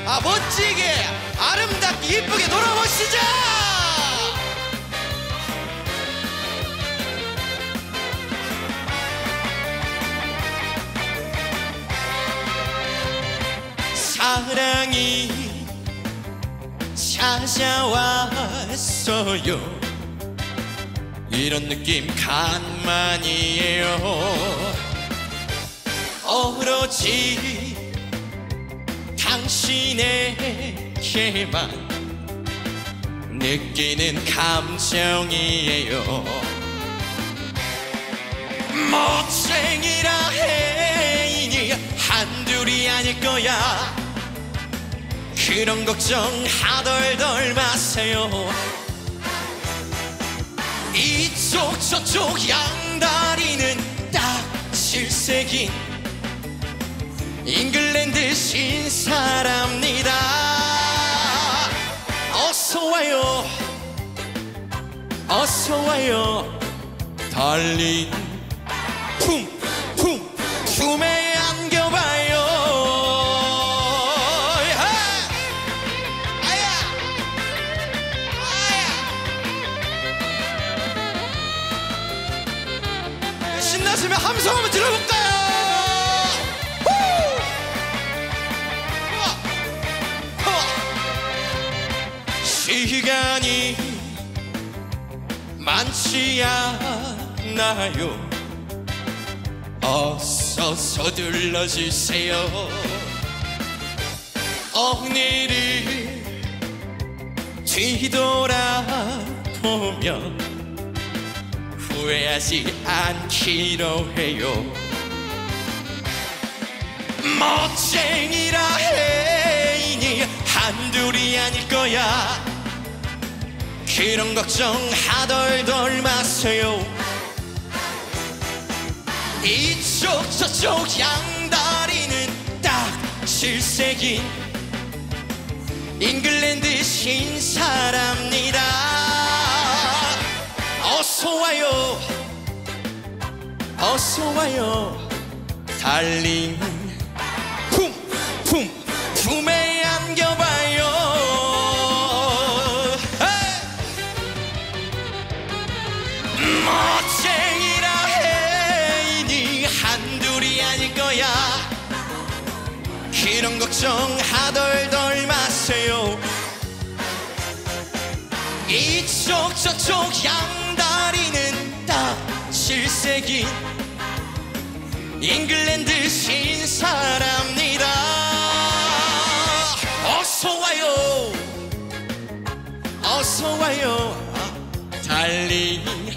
멋지게 아름답게 이쁘게 놀아보시죠. 사랑이 찾아왔어요. 이런 느낌 간만이에요. 오로지 당신에게만 느끼는 감정이에요. 멋쟁이라 해이니 한둘이 아닐 거야. 그런 걱정 하덜덜 마세요. 이쪽 저쪽 양다리는 딱 질색인 잉글랜드 신사랍니다. 어서와요 어서와요 달링. 품품 품에 안겨봐요. 신나시면 함성 한번 들어볼까요? 시간이 많지 않아요. 어서 서둘러 주세요. 오늘을 뒤돌아보면 후회하지 않기로 해요. 멋쟁이라 해이니 한둘이 아닐 거야. 그런 걱정 하덜덜 마세요. 이쪽 저쪽 양다리는 딱 질색인 잉글랜드 신사랍니다. 어서와요 어서와요 달링. 품품 품에 안겨봐요. 멋쟁이라 해이니 한둘이 아닐 거야. 그런 걱정 하덜덜 마세요. 이쪽 저쪽 양다리는 딱 질색인 잉글랜드 신사랍니다. 어서와요 어서와요 달링.